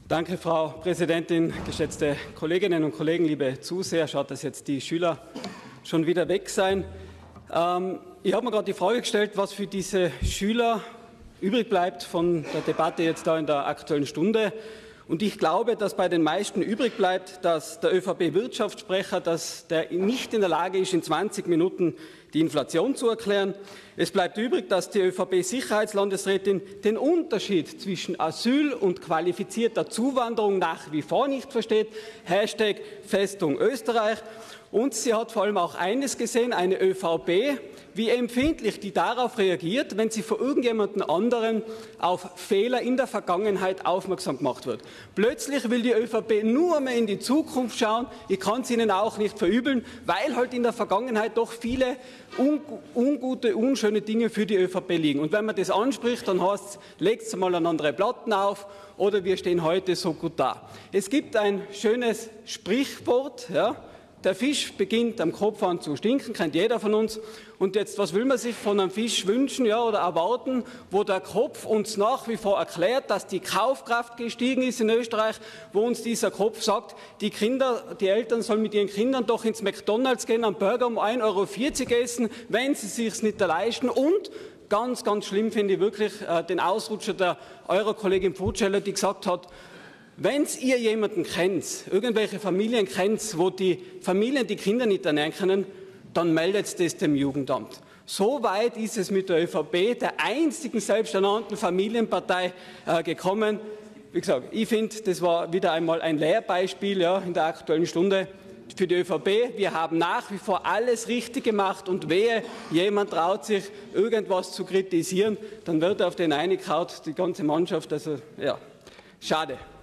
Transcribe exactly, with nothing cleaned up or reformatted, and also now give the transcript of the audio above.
Danke, Frau Präsidentin, geschätzte Kolleginnen und Kollegen, liebe Zuseher. Schaut, dass jetzt die Schüler schon wieder weg sein. Ähm, ich habe mir gerade die Frage gestellt, was für diese Schüler übrig bleibt von der Debatte jetzt da in der Aktuellen Stunde. Und ich glaube, dass bei den meisten übrig bleibt, dass der ÖVP-Wirtschaftssprecher, dass der nicht in der Lage ist, in zwanzig Minuten die Inflation zu erklären. Es bleibt übrig, dass die ÖVP-Sicherheitslandesrätin den Unterschied zwischen Asyl und qualifizierter Zuwanderung nach wie vor nicht versteht. Hashtag Festung Österreich. Und sie hat vor allem auch eines gesehen, eine ÖVP, wie empfindlich die darauf reagiert, wenn sie von irgendjemandem anderen auf Fehler in der Vergangenheit aufmerksam gemacht wird. Plötzlich will die ÖVP nur mehr in die Zukunft schauen. Ich kann es ihnen auch nicht verübeln, weil halt in der Vergangenheit doch viele ungute, unschöne Dinge für die ÖVP liegen. Und wenn man das anspricht, dann heißt es, legt mal an andere Platten auf oder wir stehen heute so gut da. Es gibt ein schönes Sprichwort, ja, der Fisch beginnt am Kopf an zu stinken, kennt jeder von uns. Und jetzt, was will man sich von einem Fisch wünschen, ja, oder erwarten, wo der Kopf uns nach wie vor erklärt, dass die Kaufkraft gestiegen ist in Österreich, wo uns dieser Kopf sagt, die Kinder, die Eltern sollen mit ihren Kindern doch ins McDonalds gehen, am Burger um ein Euro vierzig essen, wenn sie sich's nicht leisten. Und ganz, ganz schlimm finde ich wirklich äh, den Ausrutscher der Eurokollegin Pfutscheller, die gesagt hat, wenn ihr jemanden kennt, irgendwelche Familien kennt, wo die Familien die Kinder nicht ernähren können, dann meldet das dem Jugendamt. So weit ist es mit der ÖVP, der einzigen selbsternannten Familienpartei, äh, gekommen. Wie gesagt, ich finde, das war wieder einmal ein Lehrbeispiel, ja, in der Aktuellen Stunde für die ÖVP. Wir haben nach wie vor alles richtig gemacht und wehe, jemand traut sich, irgendwas zu kritisieren, dann wird auf den eingehaut, die ganze Mannschaft. Also, ja, schade.